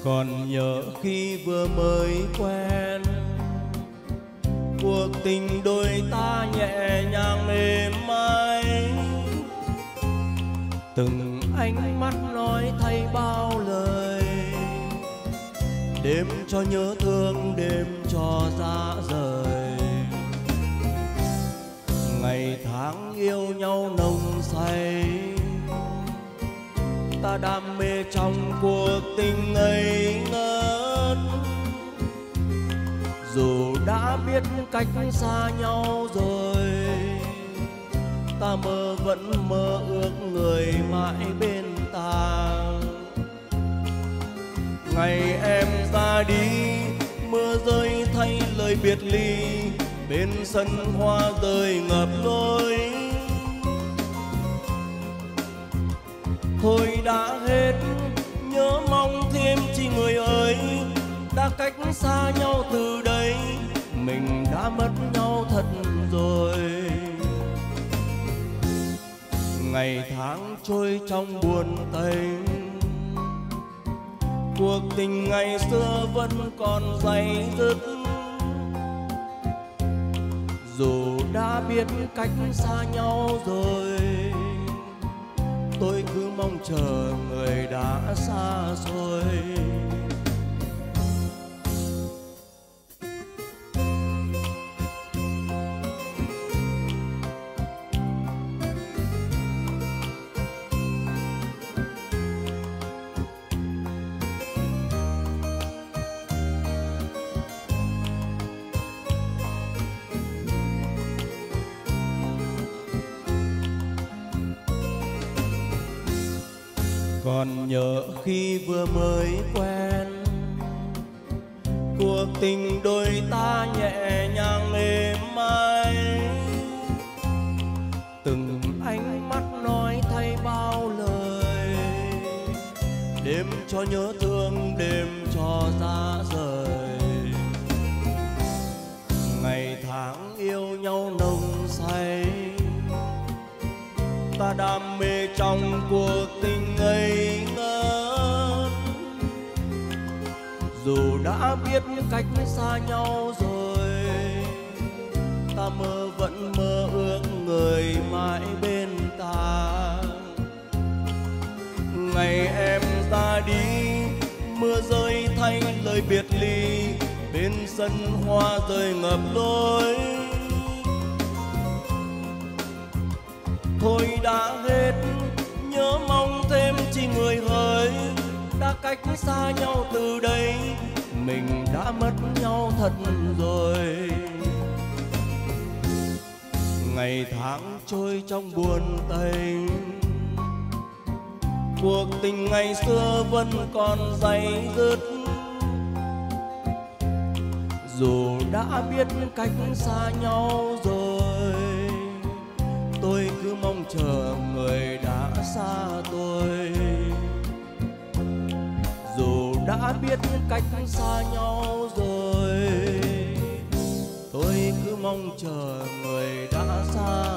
Còn nhớ khi vừa mới quen, cuộc tình đôi ta nhẹ nhàng êm ái. Từng ánh mắt nói thay bao lời, đêm cho nhớ thương, đêm cho dã rời. Ngày tháng yêu nhau nồng say, ta đam mê trong cuộc tình ngây ngất. Dù đã biết cách xa nhau rồi, ta vẫn mơ ước người mãi bên ta. Ngày em ra đi, mưa rơi thay lời biệt ly, bên sân hoa rơi ngập lối. Thôi đã hết, nhớ mong thêm chi người ơi. Đã cách xa nhau từ đây, mình đã mất nhau thật rồi. Ngày tháng trôi trong buồn tênh, cuộc tình ngày xưa vẫn còn day dứt. Dù đã biết cách xa nhau rồi, tôi cứ mong chờ người đã xa xôi. Còn nhớ khi vừa mới quen, cuộc tình đôi ta nhẹ nhàng êm ái. Từng ánh mắt nói thay bao lời, đêm cho nhớ thương, đêm cho dã rời. Ngày tháng yêu nhau nồng say, ta đam mê trong cuộc tình ngây ngất. Dù đã biết cách xa nhau rồi, ta vẫn mơ ước người mãi bên ta. Ngày em ra đi, mưa rơi thay lời biệt ly, bên sân hoa rơi ngập lối. Thôi đã hết, nhớ mong thêm chi người hỡi. Đã cách xa nhau từ đây, mình đã mất nhau thật rồi. Ngày tháng trôi trong buồn tênh, cuộc tình ngày xưa vẫn còn day dứt. Dù đã biết cách xa nhau rồi, tôi cứ mong chờ người đã xa tôi. Dù đã biết cách xa nhau rồi, tôi cứ mong chờ người đã xa